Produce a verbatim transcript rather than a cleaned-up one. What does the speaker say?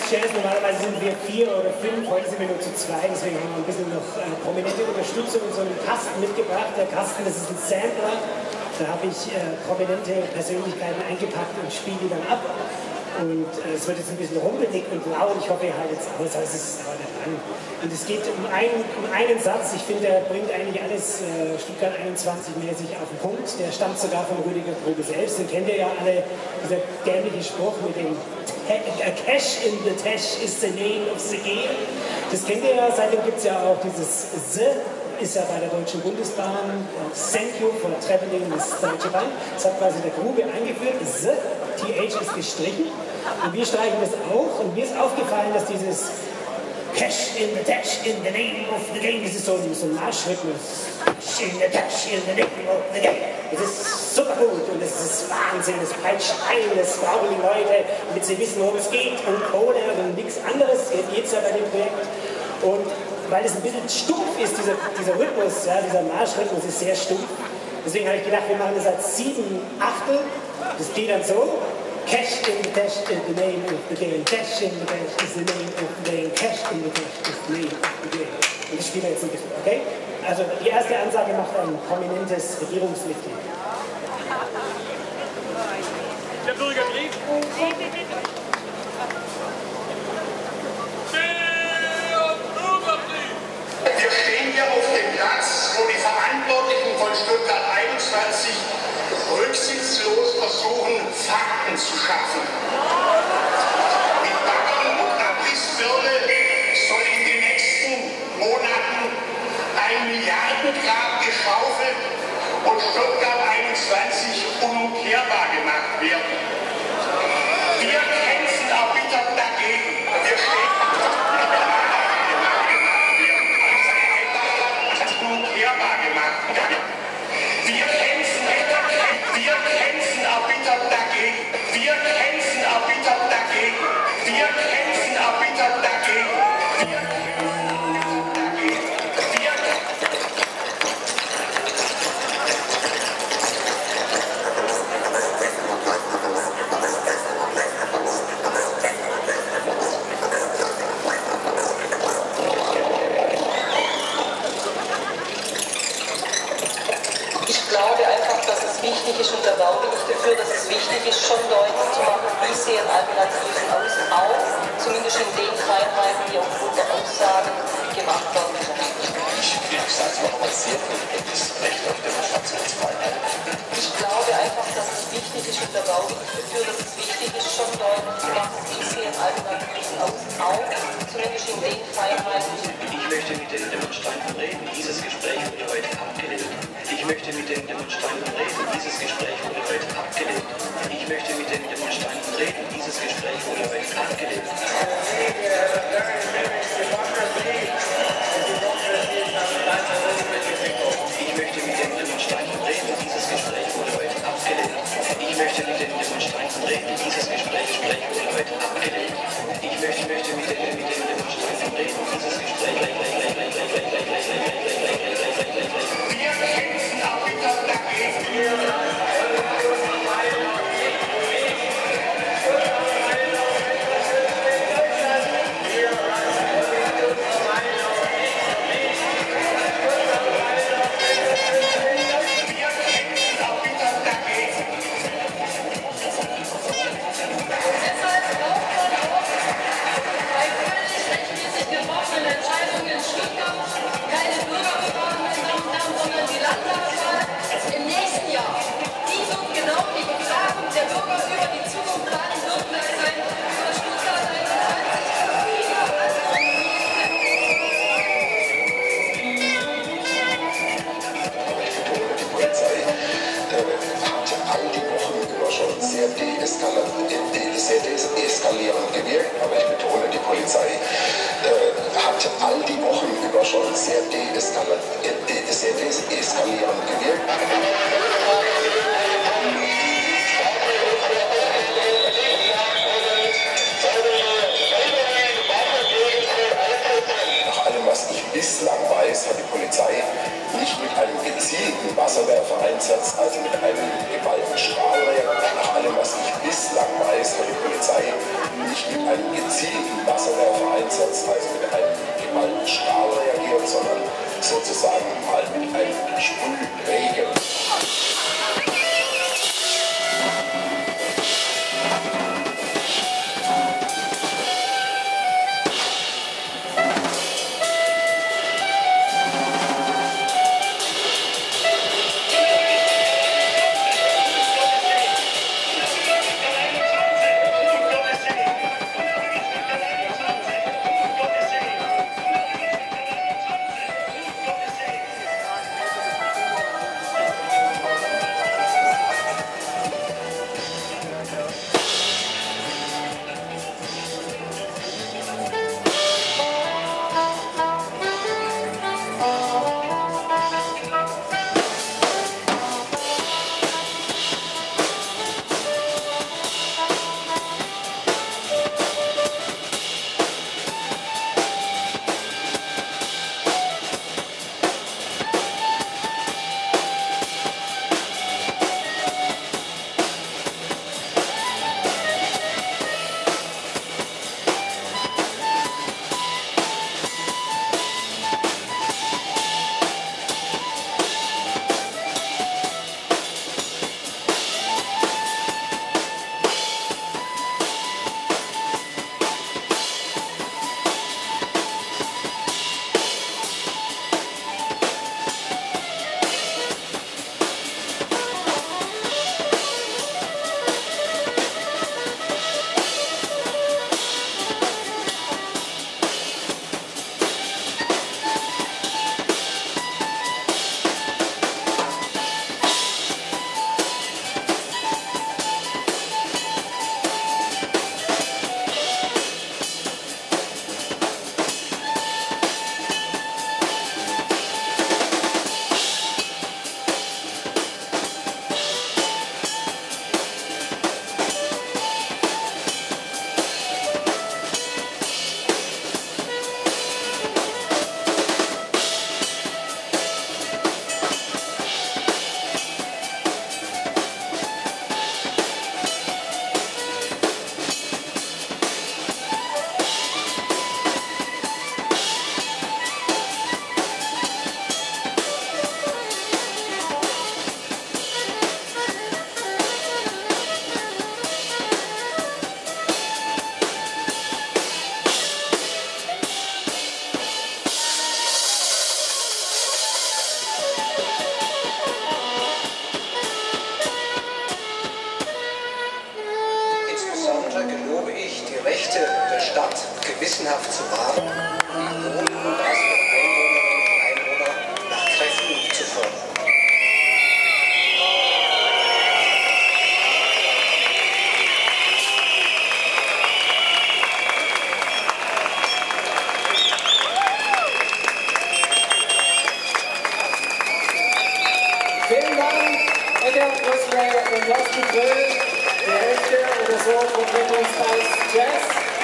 Jazz. Normalerweise sind wir vier oder fünf, heute sind wir nur zu zwei, deswegen haben wir ein bisschen noch äh, prominente Unterstützung und so einen Kasten mitgebracht. Der Kasten, das ist ein Sampler. Da habe ich äh, prominente Persönlichkeiten eingepackt und spiele die dann ab. Und äh, es wird jetzt ein bisschen rumpelig und laut. Ich hoffe, ihr haltet es aus, aber es ist aber nicht an. Und es geht um einen, um einen Satz. Ich finde, der bringt eigentlich alles äh, Stuttgart einundzwanzig-mäßig auf den Punkt. Der stammt sogar von Rüdiger Probe selbst. Den kennt ihr ja alle, dieser dämliche Spruch mit dem A cash in the tash is the name of the game. Das kennt ihr ja. Seitdem gibt es ja auch dieses The. Ist ja bei der Deutschen Bundesbahn. Thank you for traveling with Deutsche Bahn. Das hat quasi der Grube eingeführt. The, T H ist gestrichen. Und wir streichen das auch. Und mir ist aufgefallen, dass dieses Cash in the dash in the name of the game, das ist so, so ein Marschrhythmus. Cash in the dash in the name of the game. Das ist super gut und das ist Wahnsinn. Das peitscht ein, das brauchen die Leute, damit sie wissen, worum es geht. Und Kohle und nichts anderes geht es ja bei dem Projekt. Und weil es ein bisschen stumpf ist, dieser, dieser Rhythmus, ja, dieser Marschrhythmus ist sehr stumpf. Deswegen habe ich gedacht, wir machen das als sieben Achtel. Das geht dann so. Cash in the dash in the name of the game. Dash in the dash is the name of the game. Cash in the dash is the name of the game. Und das spielen wir jetzt ein bisschen, okay? Also die erste Ansage macht ein prominentes Regierungsmitglied. Der Bürgerkrieg. Wir stehen hier auf dem Platz, wo die Verantwortlichen von Stuttgart einundzwanzig rücksichtslos versuchen, Fakten zu schaffen. Mit Baggern und Abrissbirne soll in den nächsten Monaten ein Milliardengrab geschaufelt und Stuttgart einundzwanzig unumkehrbar gemacht werden. Wir kämpfen erbittert dagegen. Wir stehen Wir kämpfen, wir kämpfen erbittert dagegen. Wir kämpfen erbittert dagegen. Wir kämpfen erbittert dagegen. Wir kämpfen dagegen. Wir Ich glaube einfach, dass es wichtig ist, und da werbe ich dafür, dass es wichtig ist, schon deutlich zu machen, wie sehen Alternativen aus, auch zumindest in den Feinheiten, die aufgrund der Aussagen gemacht werden. Ich sage es nochmal sehr viel, das Recht auf Demonstrationsfreiheit. Ich glaube einfach, dass es wichtig ist, und da werbe ich dafür, dass es wichtig ist, schon deutlich zu machen, wie sehen Alternativen aus, auch zumindest in den Feinheiten. Ich möchte mit den Demonstranten reden, dieses Gespräch wurde heute abgelehnt. Ich möchte mit den Demonstranten reden, dieses Gespräch wurde heute abgelehnt. Ich möchte mit den Demonstranten reden, dieses Gespräch wurde heute abgelehnt. Ich möchte mit den Demonstranten reden, dieses Gespräch wurde heute abgelehnt. Ich möchte mit den Demonstranten reden, dieses Gespräch wurde heute abgelehnt. Ich möchte, möchte mit den, mit den Demonstranten reden, dieses Gespräch. Wir kämpfen erbittert dagegen. Sehr deeskalierend gewirkt, aber ich betone, die Polizei äh, hat all die Wochen über schon sehr deeskalierend de, sehr deeskalierend gewirkt. Nach allem, was ich bislang weiß, hat die Polizei nicht mit einem gezielten Wasserwerfereinsatz, also mit einem geballten Strahlreaktor, nach allem, was ich bislang weiß, hat die Polizei nicht mit einem gezielten Rechte der Stadt gewissenhaft zu wahren, die Wohnungen und Einwohnerinnen und Einwohner nach Kräften zu fördern. Vielen Dank, Edgar Brüssler und Josten Kröll, die Hälfte oder so vom Bildungspreis Jazz.